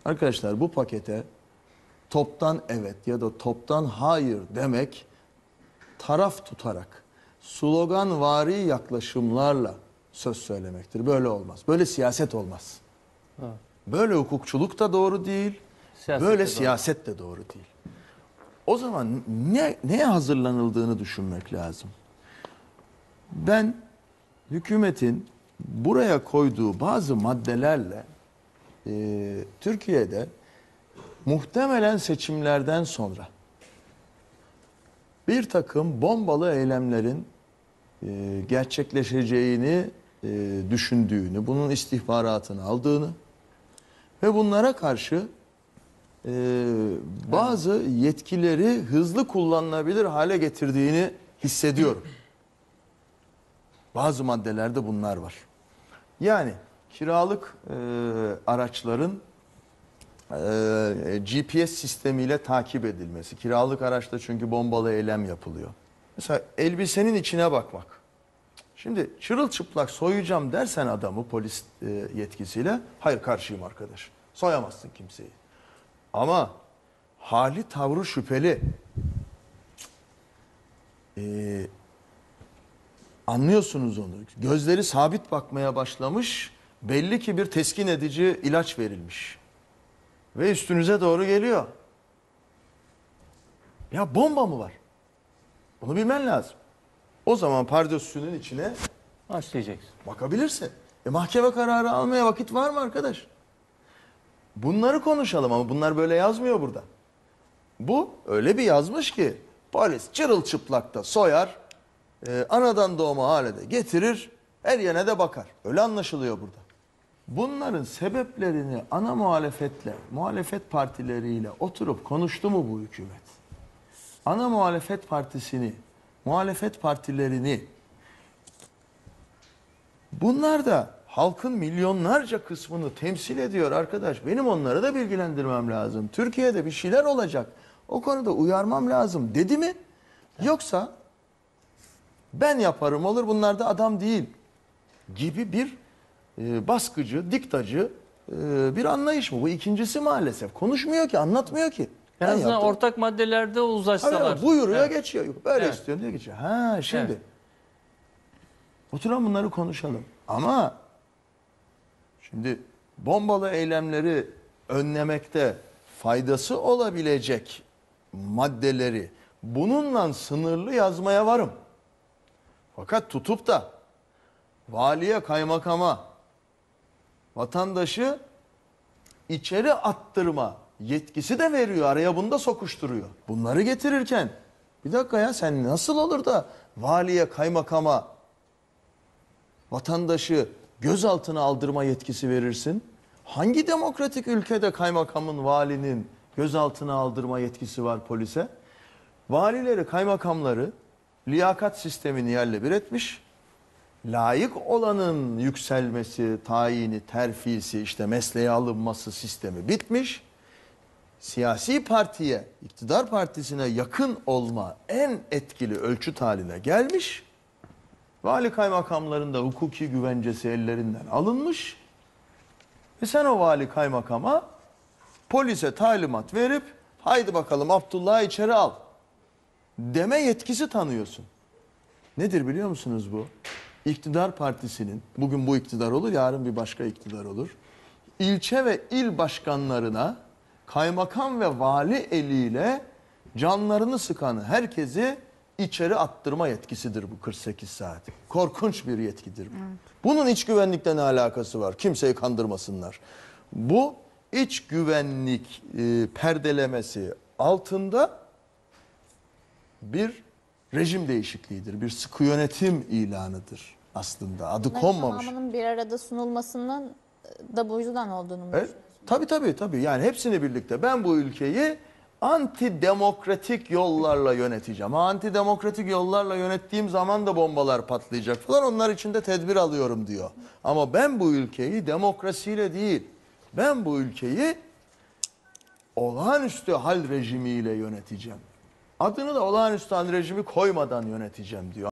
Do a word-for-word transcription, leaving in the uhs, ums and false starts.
Arkadaşlar bu pakete toptan evet ya da toptan hayır demek taraf tutarak sloganvari yaklaşımlarla söz söylemektir. Böyle olmaz. Böyle siyaset olmaz. Ha. Böyle hukukçuluk da doğru değil. Siyaset böyle de doğru. siyaset de doğru değil. O zaman ne, neye hazırlanıldığını düşünmek lazım. Ben hükümetin buraya koyduğu bazı maddelerle e, Türkiye'de muhtemelen seçimlerden sonra bir takım bombalı eylemlerin e, gerçekleşeceğini e, düşündüğünü, bunun istihbaratını aldığını ve bunlara karşı e, bazı yetkileri hızlı kullanılabilir hale getirdiğini hissediyorum. Bazı maddelerde bunlar var. Yani kiralık e, araçların e, G P S sistemiyle takip edilmesi. Kiralık araçta çünkü bombalı eylem yapılıyor. Mesela elbisenin içine bakmak. Şimdi çırılçıplak soyacağım dersen adamı polis e, yetkisiyle, hayır karşıyım arkadaş. Soyamazsın kimseyi. Ama hali tavrı şüpheli. Eee Anlıyorsunuz onu. Gözleri sabit bakmaya başlamış. Belli ki bir teskin edici ilaç verilmiş. Ve üstünüze doğru geliyor. Ya bomba mı var? Bunu bilmen lazım. O zaman pardösünün içine Başlayacaksın. bakabilirsin. E mahkeme kararı almaya vakit var mı arkadaş? Bunları konuşalım ama bunlar böyle yazmıyor burada. Bu öyle bir yazmış ki polis çırılçıplakta soyar. Ee, anadan doğma hale de getirir, her yerine de bakar. Öyle anlaşılıyor burada. Bunların sebeplerini ana muhalefetle, muhalefet partileriyle oturup konuştu mu bu hükümet? Ana muhalefet partisini, muhalefet partilerini, bunlar da halkın milyonlarca kısmını temsil ediyor arkadaş. Benim onları da bilgilendirmem lazım. Türkiye'de bir şeyler olacak. O konuda uyarmam lazım dedi mi? Yoksa ben yaparım olur, bunlar da adam değil gibi bir e, baskıcı, diktacı e, bir anlayış mı? Bu ikincisi maalesef. Konuşmuyor ki, anlatmıyor ki. En Ben azından yaptım. ortak maddelerde uzlaşsalar. Abi, buyuruyor Evet. geçiyor. Böyle Evet. istiyorum diye geçiyor. Ha şimdi. Evet. Oturalım bunları konuşalım. Ama şimdi bombalı eylemleri önlemekte faydası olabilecek maddeleri bununla sınırlı yazmaya varım. Fakat tutup da valiye, kaymakama, vatandaşı içeri attırma yetkisi de veriyor. Araya bunu da sokuşturuyor. Bunları getirirken bir dakika ya, sen nasıl olur da valiye, kaymakama, vatandaşı gözaltına aldırma yetkisi verirsin? Hangi demokratik ülkede kaymakamın, valinin gözaltına aldırma yetkisi var polise? Valileri, kaymakamları liyakat sistemini yerle bir etmiş. Layık olanın yükselmesi, tayini, terfisi, işte mesleğe alınması sistemi bitmiş. Siyasi partiye, iktidar partisine yakın olma en etkili ölçüt haline gelmiş. Vali kaymakamların da hukuki güvencesi ellerinden alınmış. Ve sen o vali kaymakama polise talimat verip haydi bakalım Abdullah'ı içeri al deme yetkisi tanıyorsun. Nedir biliyor musunuz bu? İktidar partisinin, bugün bu iktidar olur, yarın bir başka iktidar olur. İlçe ve il başkanlarına kaymakam ve vali eliyle canlarını sıkan herkesi içeri attırma yetkisidir bu kırk sekiz saat. Korkunç bir yetkidir bu. Evet. Bunun iç güvenlikle ne alakası var? Kimseyi kandırmasınlar. Bu iç güvenlik e, perdelemesi altında bir rejim değişikliğidir. Bir sıkı yönetim ilanıdır aslında. Adı Bunların konmamış. tamamının bir arada sunulmasının da bu yüzden olduğunu mu Evet, düşünüyorsunuz? tabii tabii tabii. Yani hepsini birlikte. Ben bu ülkeyi antidemokratik yollarla yöneteceğim. Ha, antidemokratik yollarla yönettiğim zaman da bombalar patlayacak falan. Onlar için de tedbir alıyorum diyor. Ama ben bu ülkeyi demokrasiyle değil, ben bu ülkeyi olağanüstü hal rejimiyle yöneteceğim. Adını da olağanüstü hal rejimi koymadan yöneteceğim diyor.